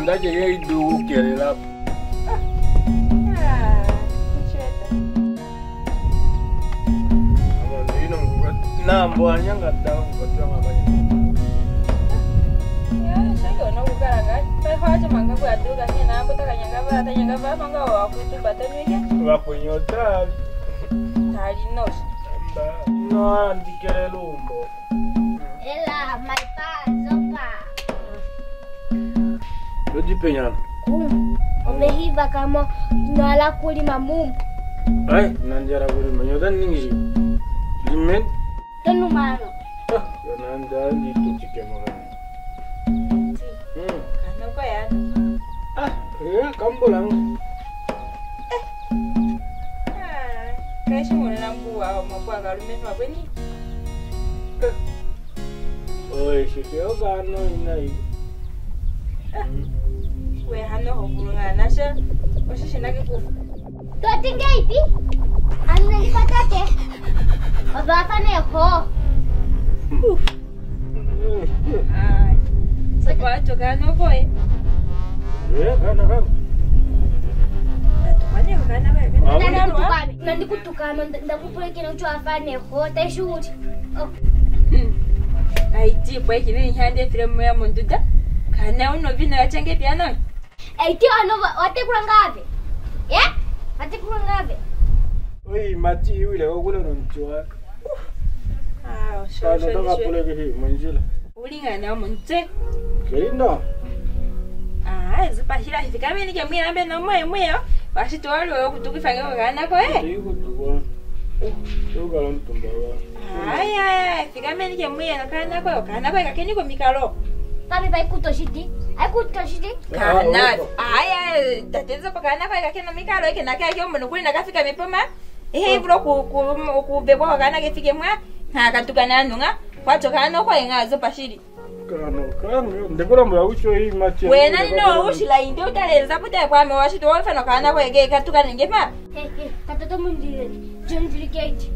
ndaje ye du kelela. Nambo anyanga tawo kwa mabaya. Ya, saya no bukaranga. Saya haja manga kwa tu kan na nambo takanyanga ba manga wa kutu batani ke. Wa kunyota. Tali nos. No andikere lumbo. Ela, my pa, Zopa. Lodi penyana. Omehiva kama nala kulima mumbu. Ai, nanjara kulima nyoda ningi. Limen. Tenu mano. Nanda ndi tuchike mwana. Kana kwa ya. Ya kambulang. Kaisi mwana nambu wa mapwa galume mabweni. Oi, shikeo gano inai. We hano hobulunga nasha. Oshishi nake kufu. Totinge ipi? Anu ni patate. Obafa ne ho. Sepa chokano koe. Kana. Tukane kana kana. Nandi kutukana ndakupulekera ucho afane ho taishuti. Aiti kwa kile nyande filmu ya munduda. Kana uno vino yachenge piano. Aiti ano watekula ngabe? Ya? Watekula ngabe? Oi, mati yule ogula nonchwa. Sure. Ndoka puleke hii manjila. Ulingana munte. Kerinda. Zipashira hifika mimi nikamwira mbe no moyo. Basi wali wa kutukifanya kana ko Ndiko tukwa. Toka lontumba wa. Fika mimi nikamwira kana ko kakeni ko mikalo. Kami bai kutoshiti. Ai kutoshiti. Kana. Tatizo pa kana ko kakeni mikalo yake nakaya kyo mno kuli nakafika mipoma. Bro ku bebwa kana kefike mwa. Katukana nunga. Kwacho kana ko engazo pashiri. Kano ndekora mwa ucho hii mati. Wena no ushila inde utaleza puta kwa mewashi to wafano kana ko ege katukana ngepa. Katoto mundire. Jundri gate.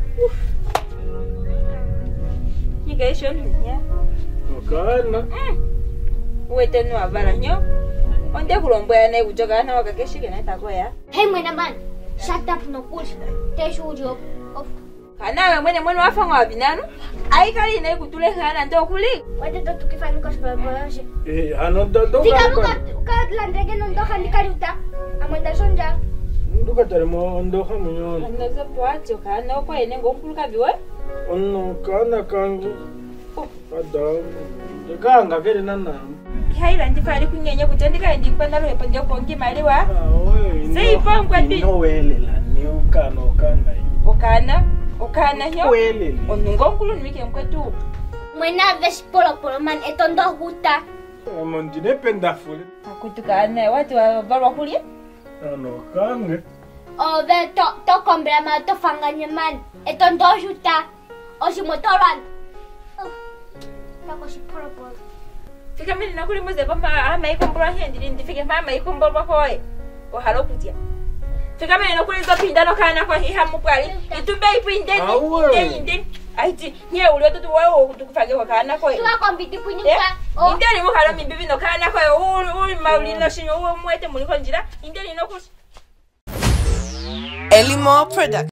Nyigesho nya. Kana. Wete no avalanyo. Onde kulomboya na ujoga na wakakeshike na itakoya. Hey mwena man. Shut up no push. Teshuji of. Kana mwene wafa ngwa binanu. Ai kali na kutule kana ndo kuli. Wate to tukifanya kwa sababu yashe. Ano do. Fika muka landege no ndo handikaruta. Amwenda sonja. Nduka tarimo ndo hamunyo. Ndaza pwacho kana ko ene ngompuluka biwe. Ono kana kangu. Ada. Dekanga kere nana. Haila ndifali kunyenya kutandika ndipanda lo epande ko ngimaliwa. Sei pangwa ndi. No welela ni ukana. Okana hiyo. Welela. Onungokulu nwike mkwetu. Mwena vesh polo man etondo huta. Mondine pendafule. Akutukana watu wabalwa kulie. Ano kange. Ove to kombra ma to fanganye man etondo huta. Oshimotoran. Tako shi polo. Fika mimi nakuli moze bamba ama ikombora hindi ndifike mama ikombora koe. Ohalo kutia. Fika mimi nakuli zo pindano kana kwa hiha mupwali. Itumbe ipindeni. Aiti nye uli watu wao kutukufage kwa kana koe. Tuwa kombiti punyuka. Indeni muhalo mibibi no kana koe. Uli mauli no shinyo uwe mwete muliko njira. Indeni no kusi. Elly Product.